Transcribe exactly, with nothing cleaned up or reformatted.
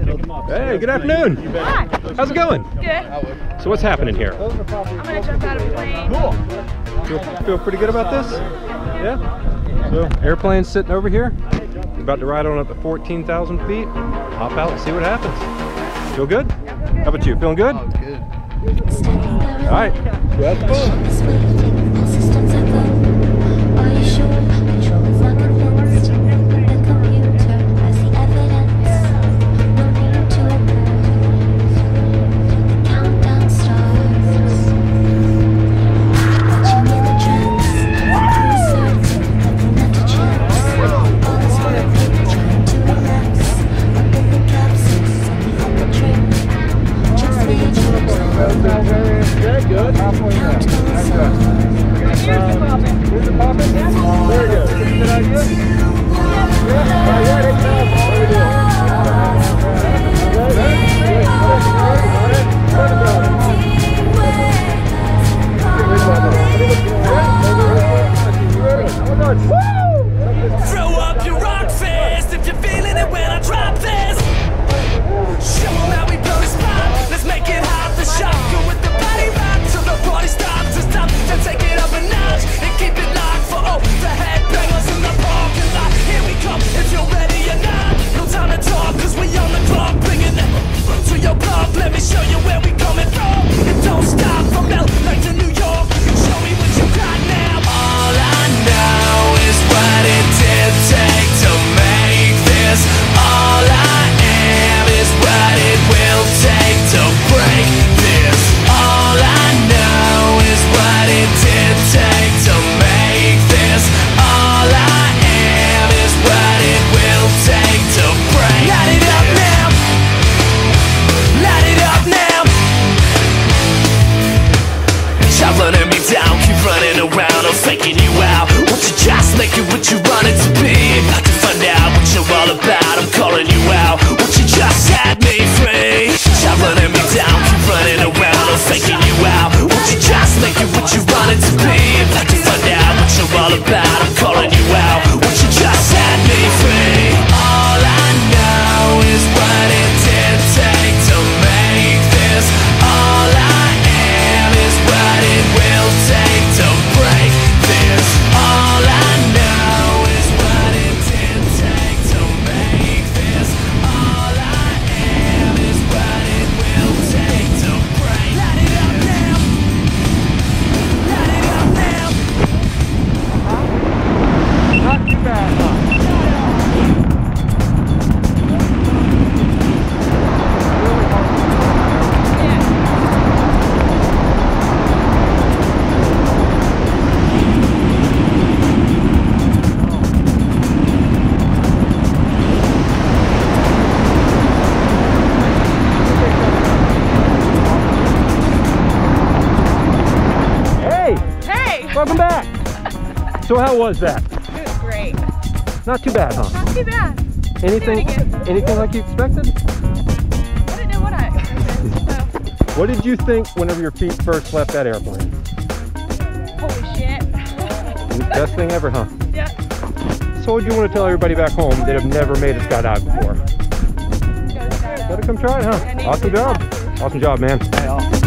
Hey, good afternoon. Hi. How's it going? Good. So what's happening here? I'm gonna jump out of a plane. Feel, feel pretty good about this? Yeah? So, airplane's sitting over here. We're about to ride on up to fourteen thousand feet. Hop out and see what happens. Feel good? How about you? Feeling good? Oh, good. All right. That's fun. Welcome back. So how was that? It was great. Not too bad, huh? Not too bad. Anything anything like you expected? I didn't know what I expected. So. What did you think whenever your feet first left that airplane? Holy shit. Best thing ever, huh? Yeah. So what do you want to tell everybody back home that have never made a skydive before? Go skydive. Better come try it, huh? Awesome job. Awesome job, man.